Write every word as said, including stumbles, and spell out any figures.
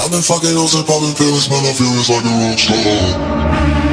I've been fucking hoes and popping pills, man, I feel it's like a rock star.